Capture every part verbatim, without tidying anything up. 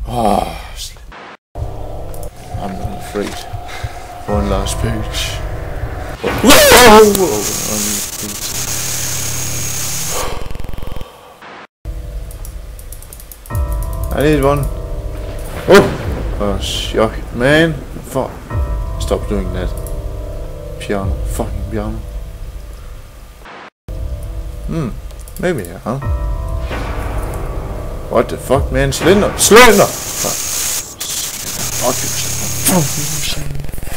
Oh, I'm not afraid. One last page. Whoa! I need one. Oh! Oh, shock, man. Fuck. Stop doing that. Piano. Fucking piano. Hmm. Maybe, huh? What the fuck, man? Slender! Slender! Fuck. Fuck you, Slender. Fuck you, Slender.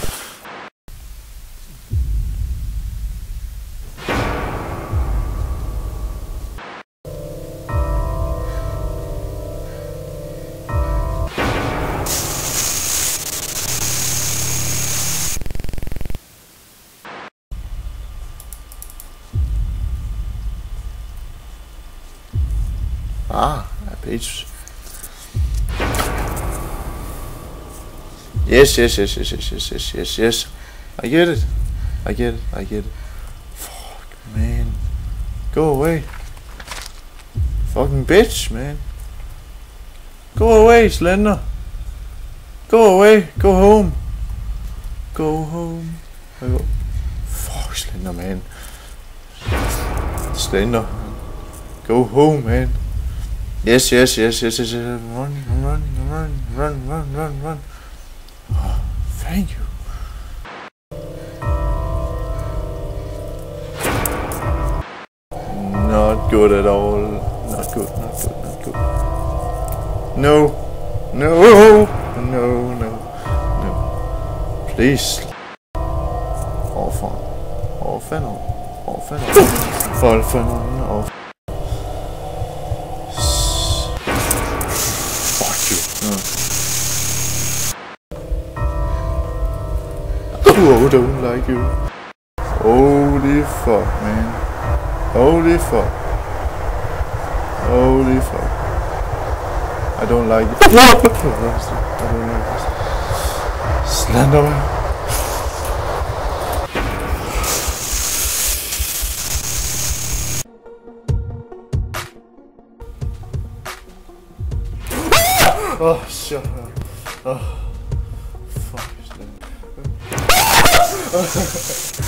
Ah, a page. Yes, yes, yes, yes, yes, yes, yes, yes, yes. I get it. I get it. I get it. Fuck, man. Go away. Fucking bitch, man. Go away, Slender. Go away. Go home. Go home. I go. Fuck, Slender, man. Slender. Go home, man. Yes, yes, yes, yes, yes, yes. I'm running, I'm running, I'm running, run, run, run, run. Oh, thank you. Not good at all. Not good, not good, not good. No, no, no, no, no. Please. Orphan. Orphan. Orphan. Orphan. Orphan. Oh, don't like you. Holy fuck, man. Holy fuck. Holy fuck. I don't like it. I don't like this. Slenderman. Oh, shut up. Oh. Fuck, Slender.